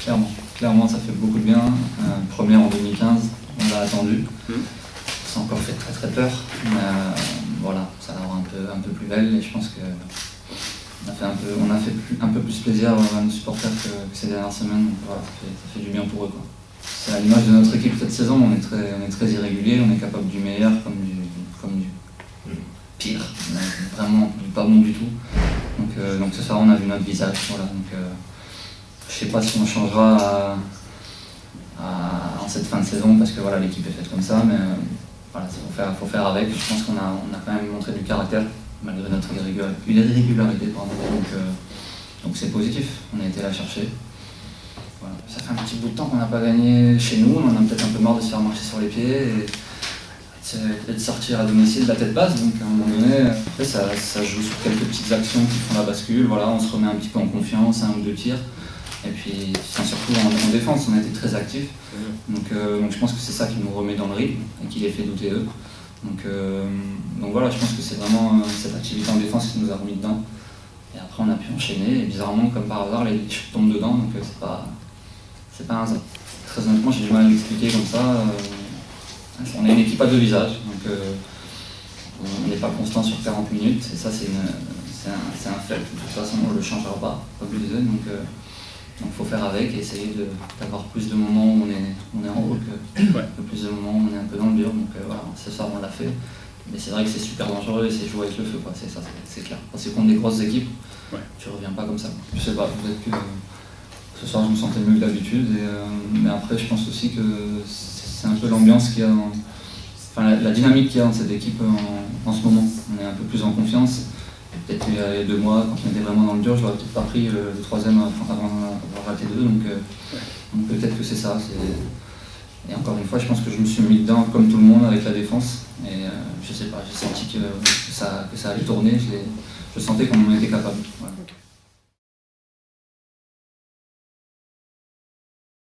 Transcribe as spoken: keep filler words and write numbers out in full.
clairement. Clairement, ça fait beaucoup de bien. Euh, première en deux mille quinze, on l'a attendu. Mmh. Ça a encore fait très très peur. Mais euh, voilà, ça la rend un peu, un peu plus belle et je pense que on a fait un peu, on a fait plus, un peu plus plaisir à nos supporters que, que ces dernières semaines. Donc voilà, ça fait, ça fait du bien pour eux, quoi. C'est à l'image de notre équipe cette saison, on est très, on est très irrégulier, on est capable du meilleur comme du, comme du pire. On est vraiment pas bon du tout. Donc, euh, donc ce soir on a vu notre visage. Voilà, donc, euh, je sais pas si on changera à, à, en cette fin de saison parce que voilà, l'équipe est faite comme ça, mais euh, voilà, il faut faire, faut faire avec. Je pense qu'on a, on a quand même montré du caractère malgré notre irrégularité. Pardon. Donc euh, donc c'est positif, on a été la chercher. Voilà. Ça fait un petit bout de temps qu'on n'a pas gagné chez nous, on en a peut-être un peu marre de se faire marcher sur les pieds et de sortir à domicile de la tête basse, donc à un moment donné, après, ça, ça joue sur quelques petites actions qui font la bascule, voilà, on se remet un petit peu en confiance, un ou deux tirs, et puis enfin, surtout en, en défense, on a été très actifs, donc, euh, donc je pense que c'est ça qui nous remet dans le rythme et qui les fait douter eux. Donc, euh, donc voilà, je pense que c'est vraiment euh, cette activité en défense qui nous a remis dedans, et après on a pu enchaîner, et bizarrement, comme par hasard, les chutes tombent dedans, donc euh, c'est pas, c'est pas un hasard. Très honnêtement, j'ai du mal à l'expliquer comme ça. Euh, On est une équipe à deux visages, donc euh, on n'est pas constant sur quarante minutes, et ça c'est un, un fait, de toute façon on ne le changera pas, comme je disais, donc il euh, faut faire avec et essayer d'avoir plus de moments où on est, on est en haut que, ouais. que plus de moments où on est un peu dans le dur, donc euh, voilà, ce soir on l'a fait, mais c'est vrai que c'est super dangereux et c'est jouer avec le feu, c'est ça, c'est clair. Quand c'est contre des grosses équipes, ouais. tu reviens pas comme ça. Je sais pas, peut-être que ce soir je me sentais mieux que d'habitude, euh, mais après je pense aussi que c'est un peu l'ambiance qu'il y a, dans, enfin la, la dynamique qu'il y a dans cette équipe en, en ce moment. On est un peu plus en confiance. Peut-être qu'il y a deux mois, quand on était vraiment dans le dur, je n'aurais peut-être pas pris le, le troisième avant d'avoir raté deux. Donc, euh, donc peut-être que c'est ça. Et encore une fois, je pense que je me suis mis dedans comme tout le monde avec la défense. Et euh, je sais pas, j'ai senti que, que, ça, que ça allait tourner. Je, je sentais qu'on en était capable. Voilà. Okay.